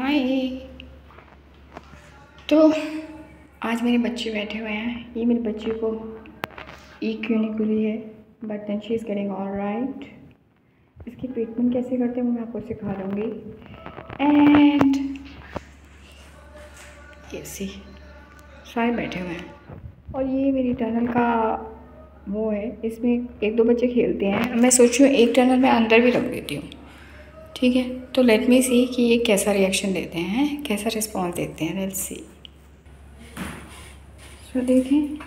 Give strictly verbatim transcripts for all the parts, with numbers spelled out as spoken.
हाय। तो आज मेरे बच्चे बैठे हुए हैं। ये मेरे बच्चे को एक क्यों नहीं खुली है, but then she is getting all right. इसकी ट्रीटमेंट कैसे करते हैं वो मैं आपको सिखा दूँगी। एंड ये सी सारे बैठे हुए हैं और ये मेरी टनल का वो है, इसमें एक दो बच्चे खेलते हैं। मैं सोचूँ एक टनल में अंदर भी रख देती हूँ, ठीक है। तो लेट मी सी कि ये कैसा रिएक्शन देते हैं, कैसा रिस्पॉन्स देते हैं। Let's see. तो देखें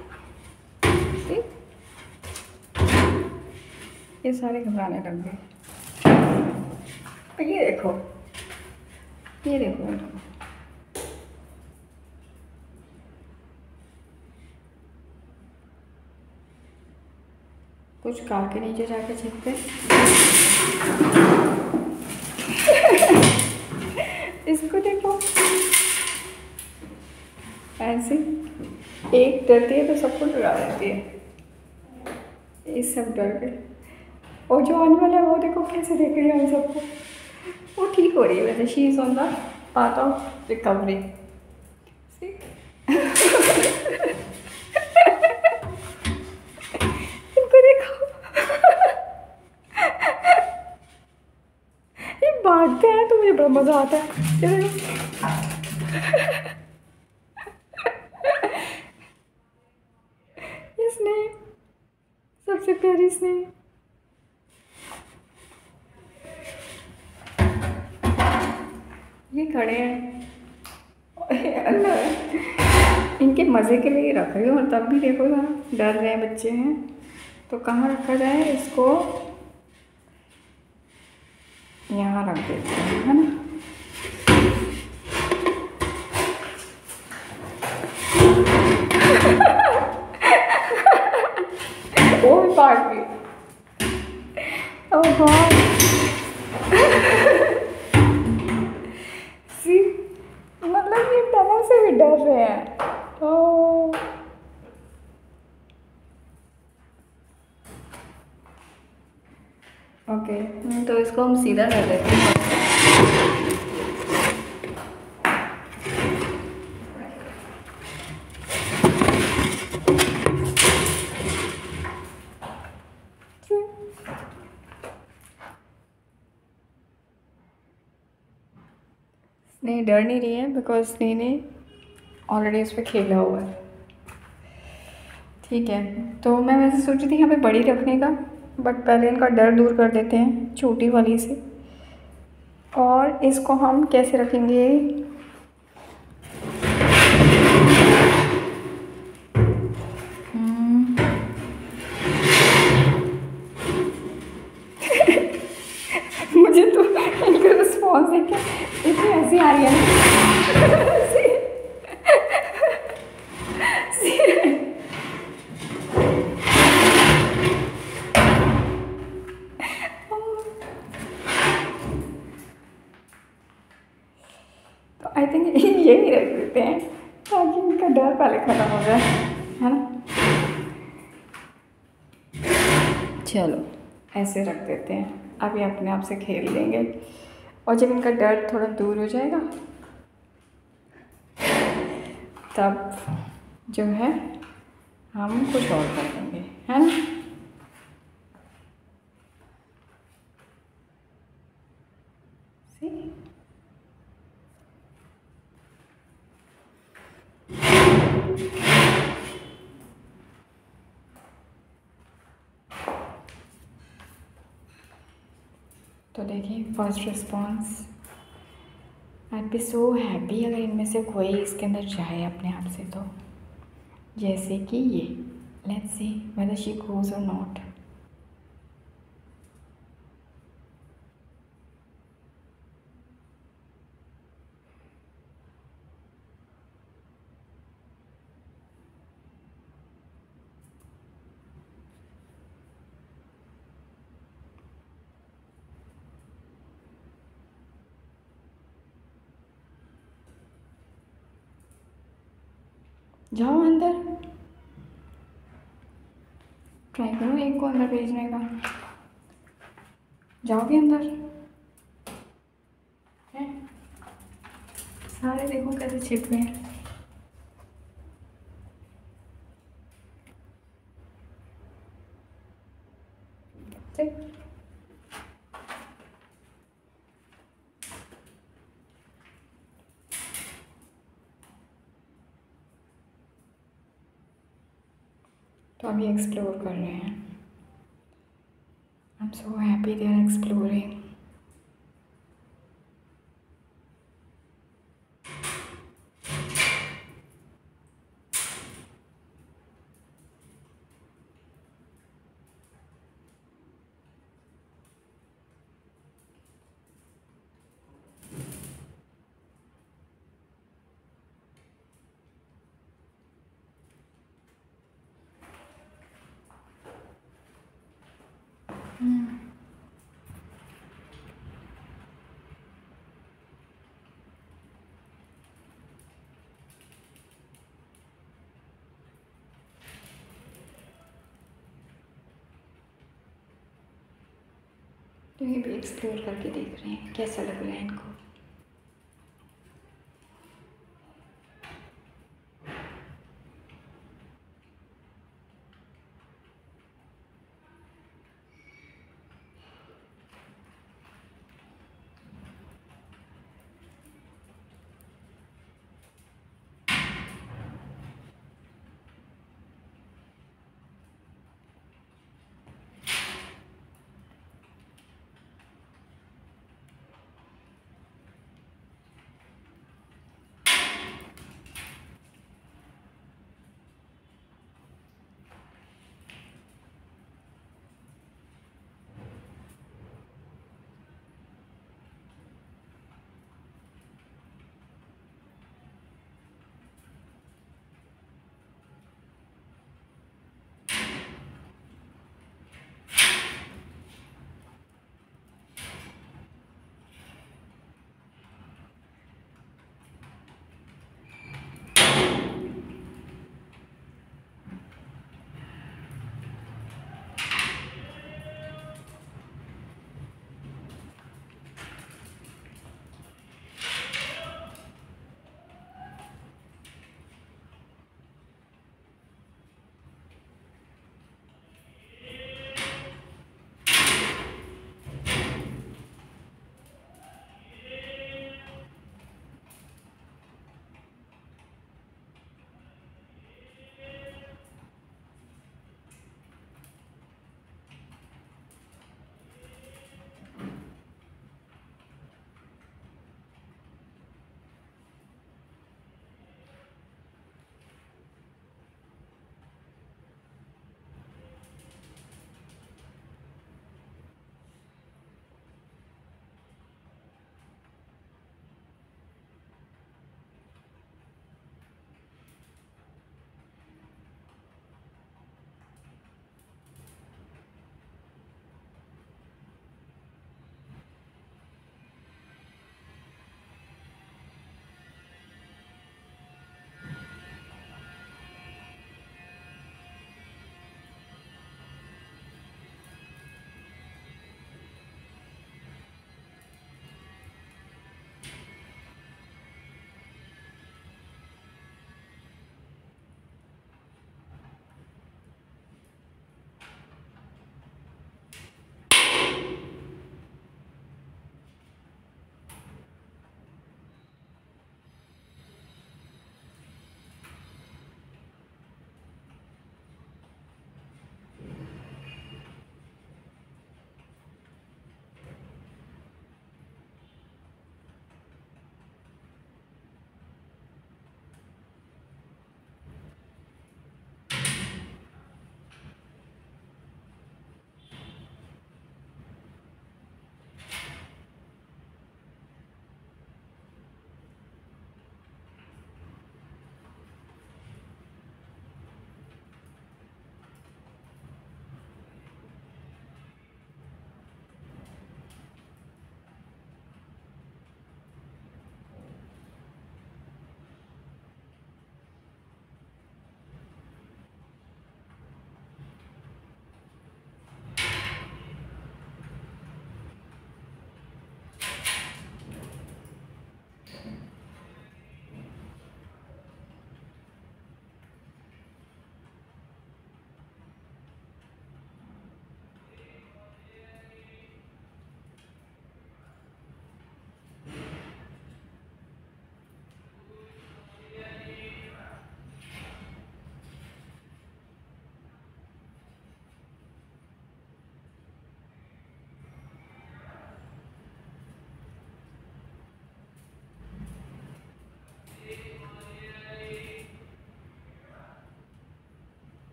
ये सारे घबराने लग गए। ये देखो, ये देखो, कुछ कार के नीचे जाके छिपते इसको देखो ऐसे एक डरती है तो सबको डरा देती है। इस सब डर के और जो आने वाला है वो देखो कैसे देख रही है हम सबको। वो ठीक हो रही है वैसे, she is on the path of recovery. इनको देखो ये भागते हैं तो मुझे बड़ा मज़ा आता है। ये देखो इसने सबसे प्यारी स्नेह। ये खड़े हैं इनके मज़े के लिए रख रही हूँ, और तब भी देखो ना डर रहे हैं बच्चे हैं। तो कहाँ रखा जाए इसको, यहाँ रख देते हैं, है ना। वो भी भाग गई। ओह गॉड। सी मतलब ये टनल से भी डर रहे हैं। ओह ओके, तो इसको हम सीधा कर देते हैं। स्नेह डर नहीं रही है बिकॉज स्नेह ने ऑलरेडी उस पर खेला हुआ है, ठीक है। तो मैं वैसे सोच रही थी यहाँ पे बड़ी रखने का, बट पहले इनका डर दूर कर देते हैं छोटी वाली से। और इसको हम कैसे रखेंगे, मुझे तो इनका रिस्पॉन्स देख के इतनी हंसी आ रही है। तो आई थिंक यही रख देते हैं ताकि इनका डर पहले ख़त्म हो जाए, है ना। चलो ऐसे रख देते हैं, अब ये अपने आप से खेल लेंगे। और जब इनका डर थोड़ा दूर हो जाएगा तब जो है हम कुछ और कर देंगे, है ना। तो देखिए first response. I be so happy अगर इनमें से कोई इसके अंदर जाए अपने आप से। तो जैसे कि ये, let's see whether she goes और नॉट। जाओ अंदर, ट्राई करो एक को अंदर भेजने का। जाओगे अंदर है? सारे देखो कैसे छिप गए हैं। देख। तो अभी एक्सप्लोर कर रहे हैं। I am so happy they are exploring. तो ये भी एक्सप्लोर करके देख रहे हैं कैसा लग रहा है इनको।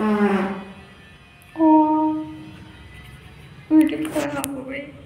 हाँ, मीटिंग खराब हो गई।